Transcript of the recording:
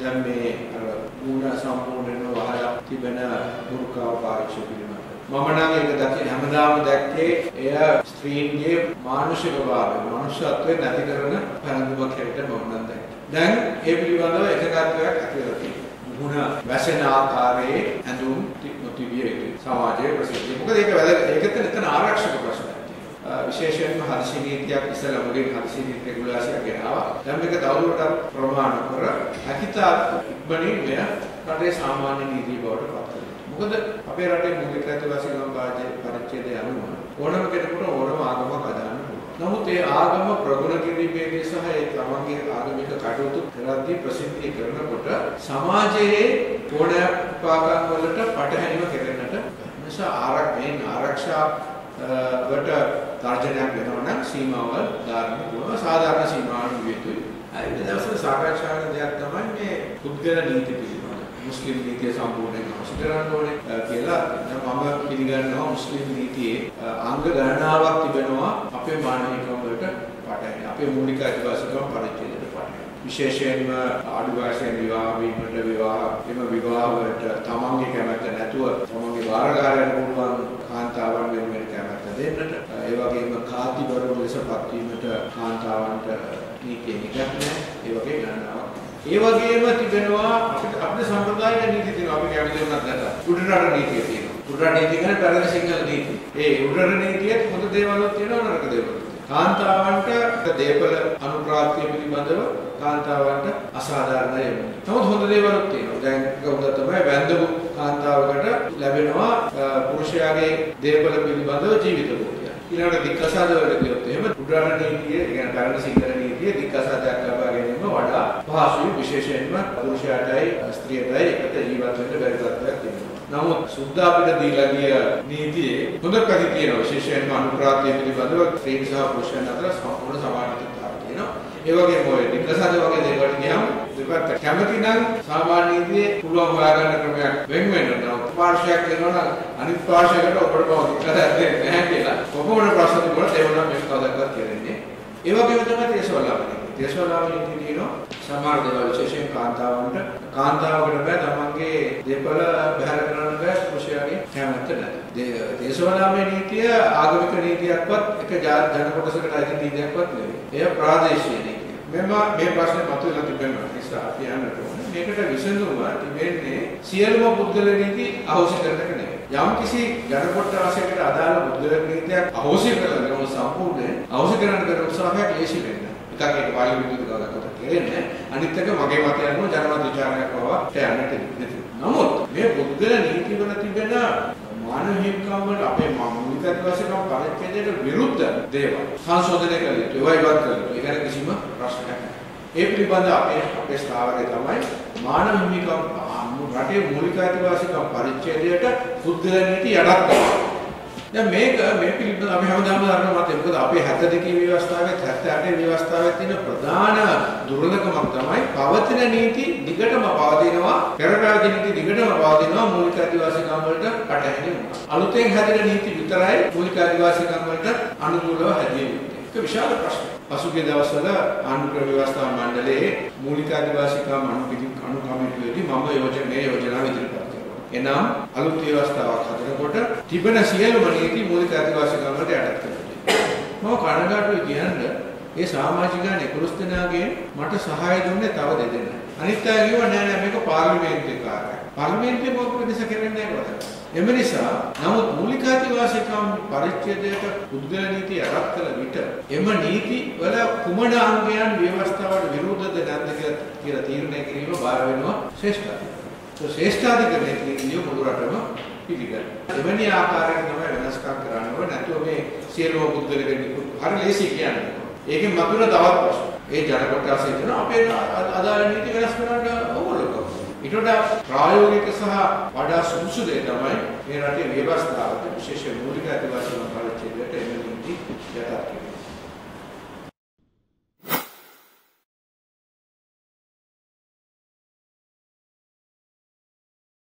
දැන් මේ අර මූණ සම්පූර්ණයෙන්ම වහලා තිබෙන බුර්කාව පාවිච්චි කිරීම. මම නම් ඒක දැක්කේ හැමදාම දැක්කේ එය ස්ත්‍රීන්ගේ මානසික භාවය, මනුෂ්‍යත්වයේ නැති කරන පැනඳුමක් හැටියට මම නම් දැක්කේ. දැන් ඒ පිළිබඳව එකගත්වයක් ඇති වෙලා තියෙනවා. මුහුණ වැසෙන ආකාරයේ ඇඳුම් තිබිය යුතුයි සමාජයේ ප්‍රසිද්ධිය. මොකද ඒක වැදගත්. ඒකත් එතන ආරක්ෂක ප්‍රශ්නයක්. විශේෂයෙන්ම හදිසි නීතියක් ඉස්සෙල්ලා මුලින් හදිසි නීති රෙගුලාසියක් ගෙනාවා. දැන් මේක තවදුරටත් ප්‍රමාණ කර අකිතා ඉක්මනින් මෙය රටේ සාමාන්‍ය නීතිය බවට පත් කරනවා. මොකද අපේ රටේ මූලික අයිතිවාසිකම් පරිච්ඡේදය අනුව ඕනම කෙනෙකුට ඕනම ආගමක් අදහන්න පුළුවන්. නමුත් ඒ ආගම ප්‍රගුණ කිරීමේදී සහ ඒ තමන්ගේ ආගමික කටයුතු කරද්දී ප්‍රසිද්ධිය කරනකොට සමාජයේ ඕනෑපාකම් වලට පටහැනිව කෙරෙන්නට නිසා ආරක්ෂා වට තර්ජනයක් වෙනවා නම් සීමාවල් දාන්න පුළුවන්. සාධාරණ සීමාවන් විය යුතුයි. ඒ දවස්වල සාකච්ඡා කරන දෙයක් තමයි මේ පුද්ගල නීති පිළිබඳ. මුස්ලිම් නීතිය සම්පූර්ණයෙන් අවශ්‍ය කරන්න ඕනේ කියලා මම පිළිගන්නවා. මුස්ලිම් නීතියේ අංග ගණනාවක් තිබෙනවා අපේ මානවිකම් වලට පටහැනි. අපේ මූලික අයිතිවාසිකම් පරිච්ඡේදයට පටහැනි. විශේෂයෙන්ම ආදිවාසීන් විවාහ වීමට විවාහ වලට තමන්ගේ කැමැත්ත නැතුව තමන්ගේ වාරකාරයන් පුළුවන් කාන්තාවන් වෙනුවෙන් කැමැත්ත දෙන්නට, ඒ වගේම කාතිවරු ලෙසපත් වීමට කාන්තාවන්ට නීතිය නිකක් නැහැ. ඒ වගේ ගණනාවක්. ඒ වගේම තිබෙනවා අපේ සම්ප්‍රදායික නීති තියෙනවා. අපි කැමති වුණත් නැත්නම් උඩරට නීතිය තියෙනවා. උඩරට නීතිය කියන්නේ පැරණි සිංහල නීතිය. ඒ උඩරට නීතියේ හොඳ දේවල්වත් තියෙනවා නරක දේවල්වත්. කාන්තාවන්ට දේපල අනුප්‍රාප්තිය පිළිබඳව කාන්තාවන්ට අසාධාරණ යන්නේ. නමුත් හොඳ දේවල්ත් තියෙනවා. දැන් උදා තමයි වැන්දපු කාන්තාවකට ලැබෙනවා පුරුෂයාගේ දේපල පිළිබඳව ජීවිත භෝගය. ඊළඟට දික්කසාද වලට කියොත් එහෙම උඩරට නීතිය, කියන්නේ පැරණි සිංහල නීතිය දික්කසාදයක් ලබා ගැනීම වඩා පහසුයි. විශේෂයෙන්ම පුරුෂයාටයි ස්ත්‍රියටයි එකට ජීවත් වෙන්න බැරි තත්ත්වයක් තියෙනවා. නමුත් සුද්ධ අපිට දීලා ගිය නීතියේ හොඳ පැති තියෙනවා. විශේෂයෙන්ම අනුප්‍රාප්තිය පිළිබඳව ස්ත්‍රී සහ පුරුෂයන් අතර සම්පූර්ණ සමානතාවක් තියෙනවා. ඒ වගේම ඔය දික්කසාද වගේ දේවල් ගියාම දෙපැත්ත කැමති නම් සාමාන්‍ය නීතියේ පුළුවන් හොයාගන්න ක්‍රමයක් වෙන වෙනවා. පාර්ශවයක් වෙනවා නම් අනිත් පාර්ශවයකට ඔබට දික්කසාද දෙන්නේ නැහැ කියලා කොහොමද ප්‍රශ්න තිබුණත් ඒ වුණා මේක කවදාවත් කියන්නේ. ඒ වගේම තමයි දේශවලාවනේ. දේශවලාවනේ තියෙනවා සමහර දේවල් විශේෂයෙන් කාන්තාවකට බෑ තමන්ගේ දේපල බැහැර කරන්න බෑ පුරුෂයාගේ කැමැත්ත නැහැ. දේශවලාමේ නීතිය ආගමික නීතියක්වත් එක ජන කොටසකට අයිති නීතියක්වත් නෙවෙයි. එය ප්‍රාදේශීය නීතිය. මේ ප්‍රශ්නේ මතුවලා තිබෙනවා. ඒ නිසා අපි යන්නට ඕනේ. මේකට විසඳුම තිබෙන්නේ සියලුම පුද්ගල නීති අහෝසි කරන එක නෙවෙයි. යම් කිසි ජන කොටසකට අදාළ පුද්ගල නීතියක් අහෝසි කරලා සම්පූර්ණයෙන් අහෝසි කරන්න උත්සාහයක් ලේසි වෙන්නේ. එකක් ඒක පාර්ලිමේන්තුවේ කවදාවත් කෙරෙන්නේ. අනිත් එක මගේ මතය අනුව ජනමත විචාරණයක් පවා යන්නට ඉතිරි. නමුත් මේ පුද්ගල නීති වල තිබෙන මානව හිමිකම් වල අපේ මූලික අයිතිවාසිකම් පරිච්ඡේදයට විරුද්ධ දේවල් සංශෝධනය කළ යුතුයි. ඒවා ඉවත් කළ යුතුයි. ඒක ගැන කිසිම ප්‍රශ්නයක් නැහැ. ඒ පිළිබඳ අපේ ස්ථාවරය තමයි මානව හිමිකම් රටේ මූලික අයිතිවාසිකම් පරිච්ඡේදයට පුද්ගල නීති යටත් කරනවා. දැන් මේ පිළිබඳව අපි හැමදාම දන්නවා මත මොකද අපේ 72 ව්‍යවස්ථාවේ 78 ව්‍යවස්ථාවේ තියෙන ප්‍රධාන දුර්ලභකමක් තමයි පවතින නීති දිගටම පවතිනවා, පෙරපැවති නීති දිගටම පවතිනවා මූලික අයිතිවාසිකම් වලට පටහැනි වුණා. අලුතෙන් හැදෙන නීති විතරයි මූලික අයිතිවාසිකම් වලට අනුකූලව හැදිය යුත්තේ. ඒක විශාල ප්‍රශ්නයක්. පසුගිය දවස්වල ආණ්ඩුක්‍රම ව්‍යවස්ථා මණ්ඩලයේ මූලික අයිතිවාසිකම් අනුකම්පාවේදී මම යෝජනා ඉදිරිපත් එනම් අලුත් ව්‍යවස්ථාවක් හදනකොට තිබෙන සියලුම නීති මූලික අයිතිවාසිකම් වලට යටත් කරගන්නවා. මම කනගාටුයි කියන්නේ ඒ සමාජිකයන් 11 දෙනාගෙන් මට සහාය දුන්නේ තව දෙදෙනා. අනිත් අය කිව්වා නෑ මේක පාර්ලිමේන්තුවේ කාර්යයක්. පාර්ලිමේන්තුවේ මොකද ප්‍රදේශ කරන්නේ නැහැ. එම නිසා නමුත් මූලික අයිතිවාසිකම් පරිච්ඡේදයට පුද්ගල නීති යටත් කළ විට එම නීති වල කුමන අංගයන් ව්‍යවස්ථාවට විරුද්ධද නැද්ද කියලා තීරණය කිරීම බාර වෙනවා ශ්‍රේෂ්ඨාධිකරණයට. ශ්‍රේෂ්ඨාධිකරණයේ තියෙන මුළු රටම පිළිගන්න. එවැනි ආකාරයකින් තමයි වෙනස්කම් කරන්න ඕනේ. නැත්නම් මේ සියලුම පුද්ගලයන් හරි ලේසි කියන්නේ. ඒකෙන් මතුවෙන තවත් ප්‍රශ්න. ඒ ජන කොටස හිතන අපේ අදාළ නීති වෙනස් කරන්න ඕගොල්ලෝ. ඊට වඩා ප්‍රායෝගික සහ වඩා සුදුසු දේ තමයි මේ රටේ ව්‍යවස්ථාවට විශේෂ මූලික අයිතිවාසිකම් පරිච්ඡේදයට එම නීති යටත් කිරීම.